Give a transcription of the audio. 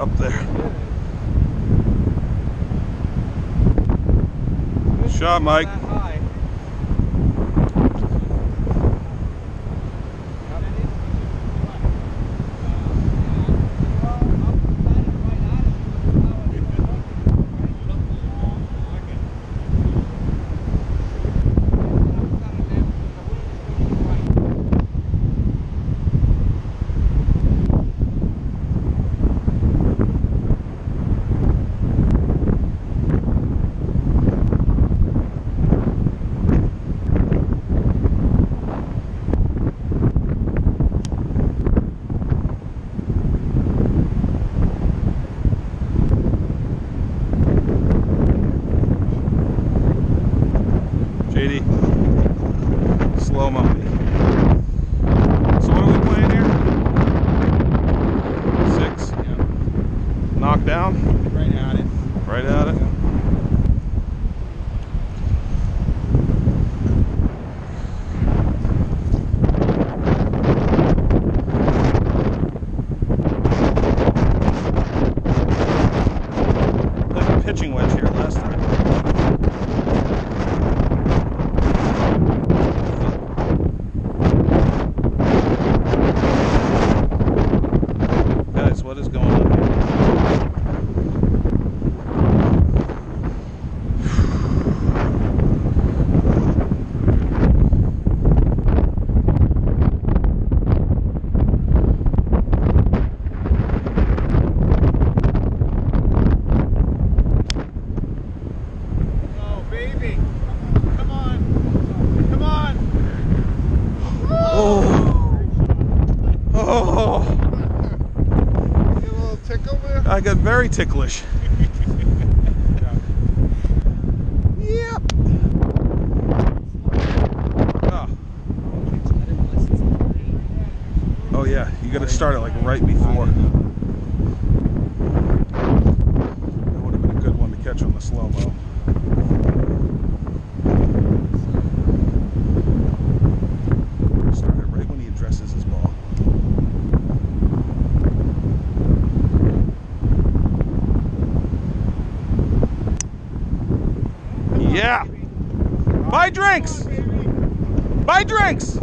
up there. Shot, Mike. JD, slow-mo. So what are we playing here? 6? Yeah. Knock down? Right at it. Right at it? Like a pitching wedge here last time. What is going on here? Oh, baby. Come on. Come on. Oh. Oh. Tickle there? I got very ticklish. Yep. Oh. Oh yeah, you got to start it like right before. That would have been a good one to catch on the slow-mo. Start it right when he addresses his ball. Yeah. Buy drinks. Buy drinks.